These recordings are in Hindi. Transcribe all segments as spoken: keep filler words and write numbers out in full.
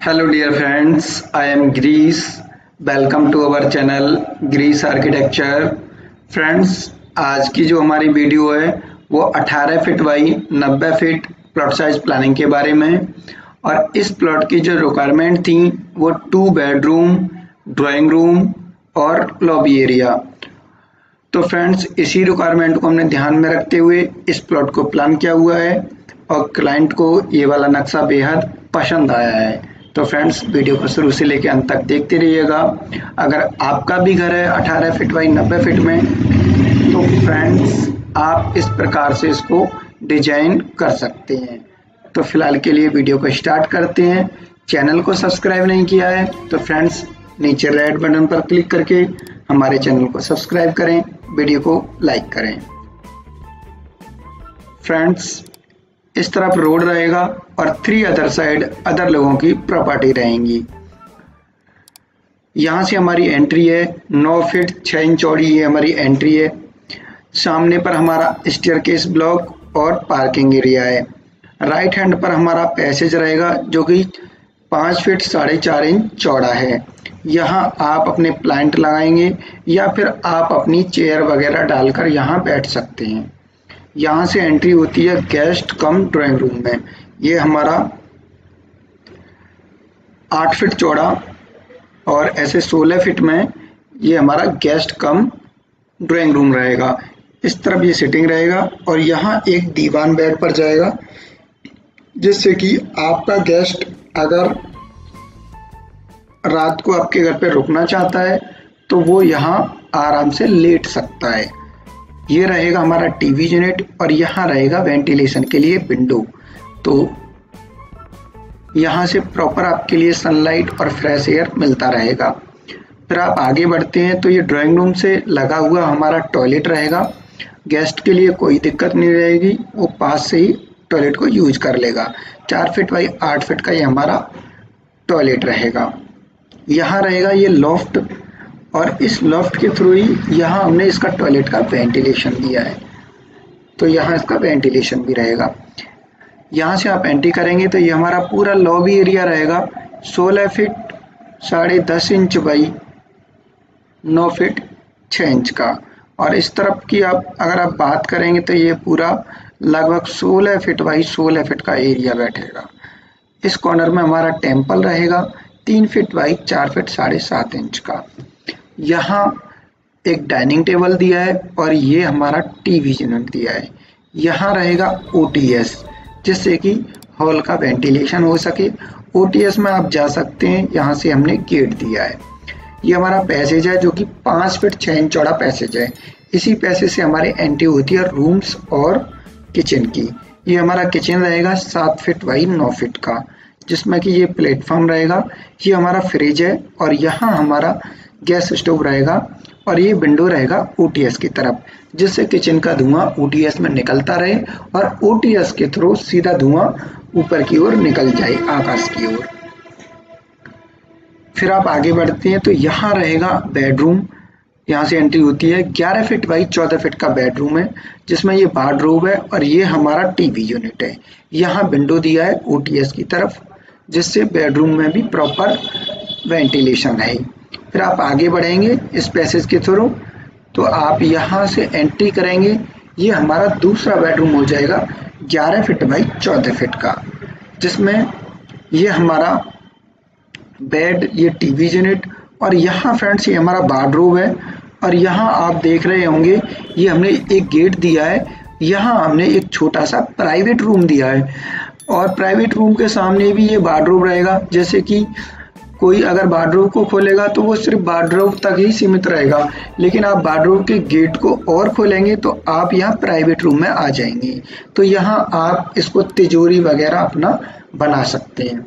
Hello dear friends, I am Greece. Welcome to our channel Greece Architecture. Friends, आज की जो हमारी वीडियो है वो अठारह फीट बाई नब्बे फीट प्लॉट साइज प्लानिंग के बारे में है। और इस प्लॉट की जो रिक्वायरमेंट थी वो टू बेडरूम, ड्राइंग रूम और लॉबी एरिया। तो फ्रेंड्स, इसी रिक्वायरमेंट को हमने ध्यान में रखते हुए इस प्लॉट को प्लान किया हुआ है और क्लाइंट को ये वाला नक्शा बेहद पसंद आया है। तो फ्रेंड्स, वीडियो को शुरू से लेकर अंत तक देखते रहिएगा। अगर आपका भी घर है अठारह फीट बाई नब्बे फीट में तो फ्रेंड्स आप इस प्रकार से इसको डिजाइन कर सकते हैं। तो फिलहाल के लिए वीडियो को स्टार्ट करते हैं। चैनल को सब्सक्राइब नहीं किया है तो फ्रेंड्स नीचे रेड बटन पर क्लिक करके हमारे चैनल को सब्सक्राइब करें, वीडियो को लाइक करें। फ्रेंड्स, इस तरफ रोड रहेगा और थ्री अदर साइड अदर लोगों की प्रॉपर्टी रहेंगी। यहाँ से हमारी एंट्री है, नौ फीट छः इंच चौड़ी ये हमारी एंट्री है। सामने पर हमारा स्टेयरकेस ब्लॉक और पार्किंग एरिया है। राइट हैंड पर हमारा पैसेज रहेगा जो कि पाँच फीट साढ़े चार इंच चौड़ा है। यहाँ आप अपने प्लांट लगाएंगे या फिर आप अपनी चेयर वगैरह डालकर यहाँ बैठ सकते हैं। यहाँ से एंट्री होती है गेस्ट कम ड्राइंग रूम में। ये हमारा आठ फीट चौड़ा और ऐसे सोलह फीट में ये हमारा गेस्ट कम ड्राइंग रूम रहेगा। इस तरफ ये सिटिंग रहेगा और यहाँ एक दीवान बेड पर जाएगा जिससे कि आपका गेस्ट अगर रात को आपके घर पे रुकना चाहता है तो वो यहाँ आराम से लेट सकता है। ये रहेगा हमारा टीवी यूनिट और यहाँ रहेगा वेंटिलेशन के लिए विंडो। तो यहाँ से प्रॉपर आपके लिए सनलाइट और फ्रेश एयर मिलता रहेगा। फिर आप आगे बढ़ते हैं तो ये ड्राइंग रूम से लगा हुआ हमारा टॉयलेट रहेगा। गेस्ट के लिए कोई दिक्कत नहीं रहेगी, वो पास से ही टॉयलेट को यूज कर लेगा। चार फीट बाई आठ फीट का ये हमारा टॉयलेट रहेगा। यहाँ रहेगा ये लॉफ्ट और इस लॉफ्ट के थ्रू ही यहाँ हमने इसका टॉयलेट का वेंटिलेशन दिया है, तो यहाँ इसका वेंटिलेशन भी रहेगा। यहाँ से आप एंट्री करेंगे तो ये हमारा पूरा लॉबी एरिया रहेगा, सोलह फीट साढ़े दस इंच बाई नौ फीट छः इंच का। और इस तरफ की आप अगर आप बात करेंगे तो ये पूरा लगभग सोलह फीट बाई सोलह फीट का एरिया बैठेगा। इस कॉर्नर में हमारा टेम्पल रहेगा तीन फीट बाई चार फीट साढ़े सात इंच का। यहाँ एक डाइनिंग टेबल दिया है और ये हमारा टीवी यूनिट दिया है। यहाँ रहेगा ओटीएस जिससे कि हॉल का वेंटिलेशन हो सके। ओटीएस में आप जा सकते हैं, यहाँ से हमने गेट दिया है। ये हमारा पैसेज है जो कि पाँच फीट छः इंच चौड़ा पैसेज है। इसी पैसेज से हमारी एंट्री होती है रूम्स और किचन की। ये हमारा किचन रहेगा सात फीट बाई नौ फीट का जिसमें कि ये प्लेटफॉर्म रहेगा। ये हमारा फ्रिज है और यहाँ हमारा गैस स्टोव रहेगा और ये विंडो रहेगा ओटीएस की तरफ जिससे किचन का धुआं ओटीएस में निकलता रहे और ओटीएस के थ्रू सीधा धुआं ऊपर की ओर निकल जाए आकाश की ओर। फिर आप आगे बढ़ते हैं तो यहाँ रहेगा बेडरूम। यहाँ से एंट्री होती है, ग्यारह फीट बाई चौदह फीट का बेडरूम है जिसमें ये वार्डरोब है और ये हमारा टीवी यूनिट है। यहाँ विंडो दिया है ओटीएस की तरफ जिससे बेडरूम में भी प्रॉपर वेंटिलेशन है। फिर आप आगे बढ़ेंगे इस पैसेज के थ्रू तो आप यहाँ से एंट्री करेंगे, ये हमारा दूसरा बेडरूम हो जाएगा ग्यारह फीट बाई चौदह फीट का जिसमें ये हमारा बेड, ये टीवी यूनिट और यहाँ फ्रेंड्स ये हमारा वार्डरोब है। और यहाँ आप देख रहे होंगे ये हमने एक गेट दिया है, यहाँ हमने एक छोटा सा प्राइवेट रूम दिया है और प्राइवेट रूम के सामने भी ये वार्डरोब रहेगा। जैसे कि कोई अगर वार्डरोब को खोलेगा तो वो सिर्फ वार्डरोब तक ही सीमित रहेगा, लेकिन आप वार्डरोब के गेट को और खोलेंगे तो आप यहाँ प्राइवेट रूम में आ जाएंगे। तो यहाँ आप इसको तिजोरी वगैरह अपना बना सकते हैं।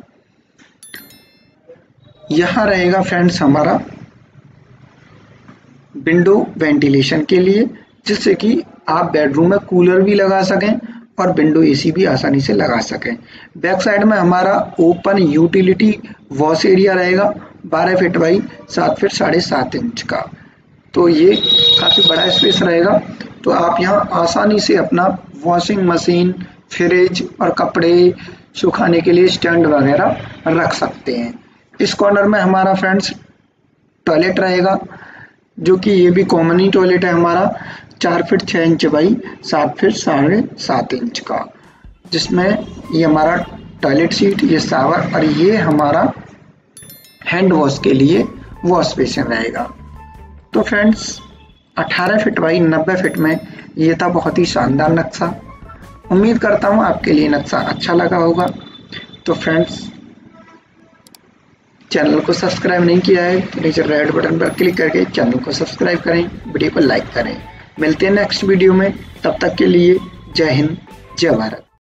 यहाँ रहेगा फ्रेंड्स हमारा विंडो वेंटिलेशन के लिए जिससे कि आप बेडरूम में कूलर भी लगा सकें और विंडो एसी भी आसानी से लगा सकें। बैक साइड में हमारा ओपन यूटिलिटी वॉश एरिया रहेगा बारह फीट बाई सात फीट साढ़े सात इंच का। तो ये काफ़ी बड़ा स्पेस रहेगा, तो आप यहाँ आसानी से अपना वॉशिंग मशीन, फ्रिज और कपड़े सुखाने के लिए स्टैंड वगैरह रख सकते हैं। इस कॉर्नर में हमारा फ्रेंड्स टॉयलेट रहेगा, जो कि ये भी कॉमन ही टॉयलेट है हमारा, चार फीट छः इंच बाई सात फीट साढ़े सात इंच का, जिसमें ये हमारा टॉयलेट सीट, ये शावर और ये हमारा हैंड वॉश के लिए वॉश बेसिन रहेगा। तो फ्रेंड्स अठारह फीट बाई नब्बे फीट में ये था बहुत ही शानदार नक्शा। उम्मीद करता हूँ आपके लिए नक्शा अच्छा लगा होगा। तो फ्रेंड्स चैनल को सब्सक्राइब नहीं किया है तो नीचे रेड बटन पर क्लिक करके चैनल को सब्सक्राइब करें, वीडियो को लाइक करें। मिलते हैं नेक्स्ट वीडियो में, तब तक के लिए जय हिंद जय भारत।